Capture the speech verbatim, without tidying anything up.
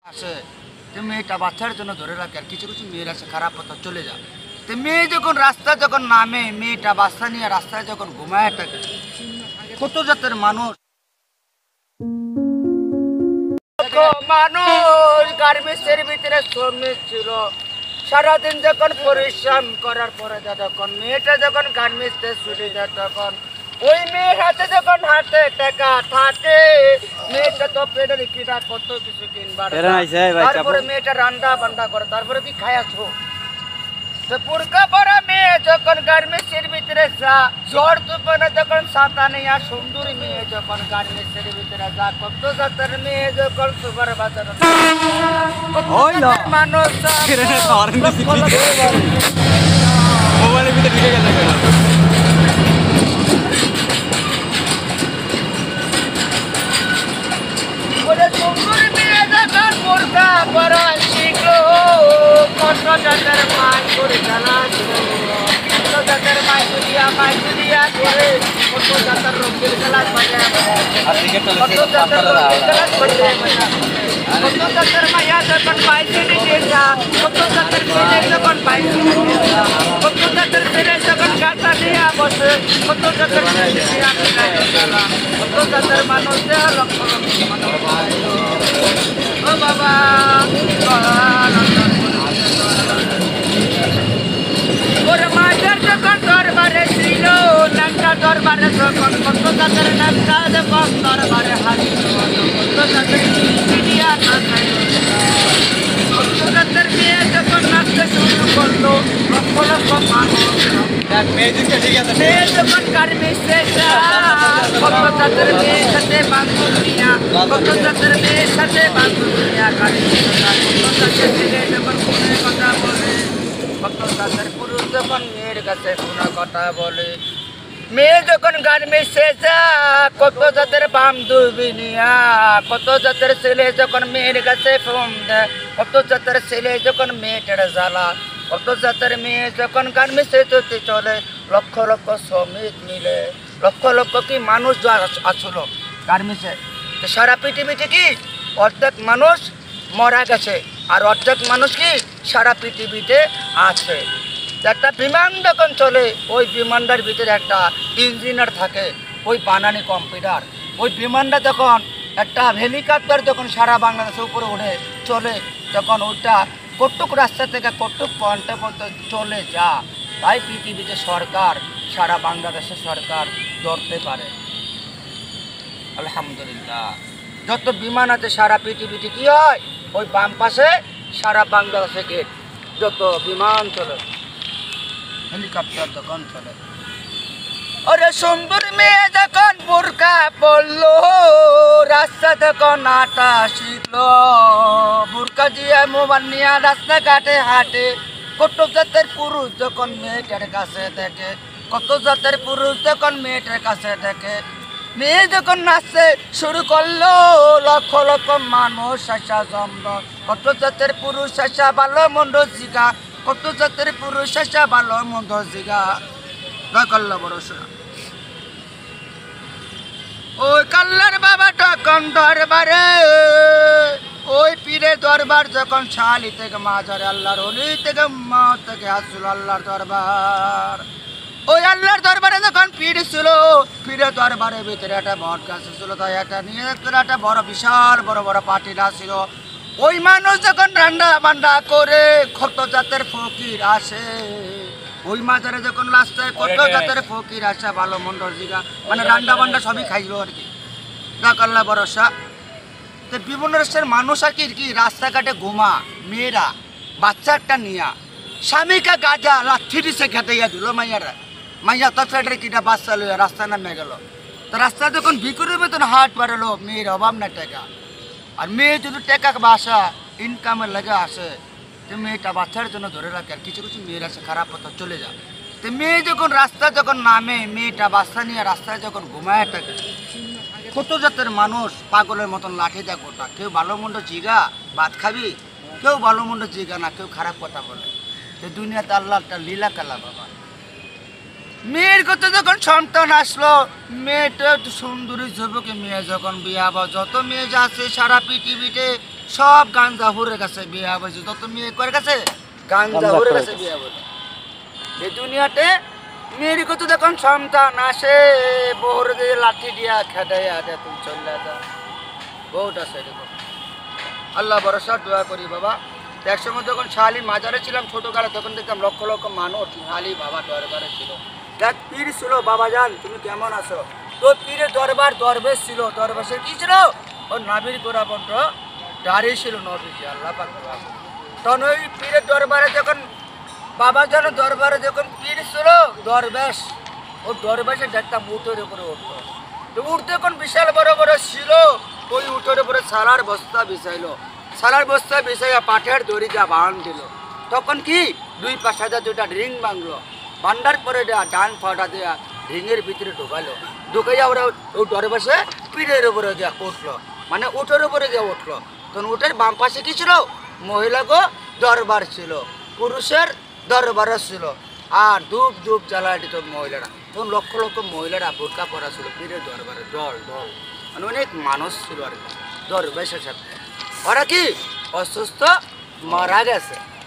আসে তো মেয়েটা বাচ্চার জন্য ধরে রাখে, আর কিছু কিছু মেয়ের আছে খারাপ পথে চলে যায়। তো মেয়ে যখন রাস্তা যখন নামে, মেয়েটা বাচ্চা নিয়ে রাস্তায় যখন ঘুমায় থাকে, কত জাতের মানুষ মানুষ গার্মেন্টসের ভিতরে শ্রমিক ছিল, সারাদিন যখন পরিশ্রম করার পরে যখন মেয়েটা যখন গার্মেন্টসে ছুটে যায়, তখন ওই মেয়ের হাতে যখন হাতে টাকা থাকে, মেয়েটা তো পেটের কিনা কত কিছু কিনবার, তারপরে মেয়েটা রান্না বান্না করে, তারপরে কি খায়াছো। পুরকা পরা মেয়ে যখন গার্মেন্টসের ভিতরে যা, ঝড় তুফানে যখন ছাতা নিয়ে সুন্দরী মেয়ে যখন গার্মেন্টসের ভিতরে যা, কত জাতের মেয়ে যখন সুপার বাজার মানুষ মোবাইলের ভিতরে ঢুকে গেল। সুন্দরী মেয়ে যখন পুরকা পরা শিখলো, কত জাতের মাছ করে চালা, কত জাতের মাছ দিয়া মাছ দিয়া করে, কত জাতের রঙের খেলা বাজায়, কত জাতের রঙের খেলা বাজায়, কত জাতের মায়া যখন বাইকে নিয়ে যা, কত জাতের ছেলে যখন বাইকে নিয়ে যা, কত জাতের ছেলে যখন গাছা নিয়ে বসে, কত জাতের কত জাতের মানুষ লক্ষ লক্ষ মানুষ। ও বাবা ওর মাঝের যখন দরবারে ছিল, নাঙ্গা দরবারে যখন কত জাতের নাঙ্গা যখন দরবারে হাজির, কত জাতের মিডিয়া কত জাতের মেয়ে যখন নাচতে শুরু করলো, লক্ষ লক্ষ মানুষ। মেয়ে যখন গার্মেন্টসে যায়, কত জাতের মেয়ের সাথে বান্ধব নিয়া, কত জাতের মেয়ের সাথে বান্ধব নিয়া, কত জাতের ছেলে যখন ফোনে কথা বলে, কত জাতের পুরুষ যখন মেয়ের কাছে ফোনে কথা বলে। মেয়ে যখন গার্মেন্টসে যায়, কত জাতের বান্ধবী নিয়া, কত জাতের ছেলে যখন মেয়ের কাছে ফোন দেয়, কত জাতের ছেলে যখন মেয়েটার জ্বালা, কত জাতের মেয়ে যখন গার্মেন্টসে চলতে চলে, লক্ষ লক্ষ শ্রমিক মিলে, লক্ষ লক্ষ কি মানুষ আসলো গার্মেন্টসে। তো সারা পৃথিবীতে কি অর্ধেক মানুষ মারা গেছে, আর অর্ধেক মানুষ কি সারা পৃথিবীতে আছে। একটা বিমান যখন চলে, ওই বিমানটার ভিতরে একটা ইঞ্জিনিয়ার থাকে, ওই বানানি কম্পিউটার। ওই বিমানটা যখন একটা হেলিকপ্টার যখন সারা বাংলাদেশের উপরে উঠে চলে, তখন ওইটা কটুক রাস্তা থেকে কটুক পয়েন্টে পর্যন্ত চলে যা। তাই পৃথিবীতে সরকার, সারা বাংলাদেশের সরকার ধরতে পারে আলহামদুলিল্লাহ। যত বিমান আছে সারা পৃথিবীতে কি হয়, ওই বাম পাশে সারা বাংলাদেশে গেট, যত বিমান চলে, হেলিকপ্টার যখন চলে। ওরে সুন্দর মেয়ে যখন বোরকা পরলো, রাস্তা যখন হাঁটা শিখলো, বোরকা দিয়ে মোবাইল নিয়ে রাস্তাঘাটে হাঁটে, কত জাতের পুরুষ যখন মেয়েটার কাছে দেখে, কত জাতের পুরুষ যখন মেয়েটার কাছে দেখে। মেয়ে যখন নাচতে শুরু করলো, লক্ষ লক্ষ মানুষ আসা জমল, কত জাতের পুরুষ আসা ভালো মন্দ জিগা, কত জাতের পুরুষ আসা ভালো মন্দ জিগা। করলো ভরসা ওই কাল্লার বাবা তখন দরবারে, ওই পীরে দরবার যখন শালি থেকে মাঝারে, আল্লাহর অলি থেকে মা থেকে আসল আল্লাহর দরবার। ওই আল্লাহর দরবারে যখন পীর ছিল, পীরের দরবারের ভিতরে একটা বট গাছ ছিল, তাই একটা নিয়ে একটা বড় বিশাল বড় বড় পাটিলা ছিল। ওই মানুষ যখন রান্না বান্না করে, কত জাতের ফকির আসে, ওই মাজারে যখন রাস্তায় কত জাতের ফকির আসে, ভালো মন্দ জিগা, মানে রান্না বান্না সবই খাইলো আর কি। আল্লাহ ভরসা। তো বিভিন্ন রাষ্ট্রের মানুষ আর কি কি রাস্তাঘাটে ঘুমা, মেয়েরা বাচ্চা একটা নিয়া, স্বামীকে গাজা লাঠি দিছে খেতে গিয়ে দিল মাইয়ারা, মাইয়া তো ফেডারে কিটা বাচ্চা লইয়া রাস্তা নামে গেল। তো রাস্তা যখন ভিকুরের মতন হাট পারলো, মেয়ের অভাব না টাকা, আর মেয়ে যদি টাকা বাসা ইনকামের লাগে আসে, তো মেয়েটা বাচ্চার জন্য ধরে রাখে, আর কিছু কিছু মেয়ের আছে খারাপ পথে চলে যায়। তো মেয়ে যখন রাস্তা যখন নামে, মেয়েটা বাচ্চা নিয়ে রাস্তায় যখন ঘুমায় থাকে, কত জাতের মানুষ পাগলের মতন লাঠি দেয় গোটা, কেউ ভালো মন্দ জিগা ভাত খাবি, কেউ ভালো মন্দ জিগা না, কেউ খারাপ কথা বলে। তো দুনিয়াতে আল্লাহ একটা লীলা খেলা বাবা। মেয়ের কথা যখন সন্তান আসলো, মেয়েটা সুন্দরী যুবকী মেয়ে যখন বিয়ে হবো, যত মেয়ে যাচ্ছে সারা পৃথিবীতে সব গাঞ্জাহুরের কাছে বিয়া বলছে, যত মেয়ে করে কাছে গাঞ্জাহুরের কাছে বিয়া বলে। এই দুনিয়াতে মেয়ের কত যখন সন্তান আসে বউর দিয়ে লাঠি দিয়া খেদাই আদে তুমি চলে যা, বহুত আছে এরকম। আল্লাহ ভরসা দোয়া করি বাবা। একসময় যখন শালি মাজারে ছিলাম ছোটকালে, তখন দেখতাম লক্ষ লক্ষ মানুষ শালি বাবা দরবারে ছিল। দেখ পীর ছিল, বাবা জান তুমি কেমন আছো, তো পীরের দরবার দরবেশ ছিল, দরবেশে কি ছিল ও নাবির গোড়া বন্ধ দাঁড়িয়ে ছিল নবীজি আল্লাহ পাক। তখন ওই পীরের দরবারে যখন বাবা যেন দরবারে যখন পীর ছিল দরবেশ, ও দরবেশে দেখতাম উঠোর উপরে উঠতো, তো উঠতে এখন বিশাল বড় বড় ছিল, ওই উঠোর উপরে সালার বস্তা বিছাইলো, সালার বস্তা বিছাইয়া পাঠের দড়ি যা বান দিল। তখন কি দুই পাশে দুটা রিং ভাঙলো, বান্ডার পরে দেয়া ডান ফাটা দেয়া রিংয়ের ভিতরে ঢুকালো, ঢুকাইয়া ওরা ওই দরবেশে পীরের উপরে গিয়া উঠলো, মানে উঠোর উপরে গিয়ে উঠলো। তখন উঠের বাম পাশে কি ছিল, মহিলাগো দরবার ছিল, পুরুষের দরবারও ছিল, আর ধূপ ধূপ জ্বালায় দিত মহিলারা। তখন লক্ষ লক্ষ মহিলারা বোরকা পরা ছিল পীরের দরবারে, দল দল মানে অনেক মানুষ ছিল আর কি দরবেশের সাথে। ওরা কি অসুস্থ মারা গেছে।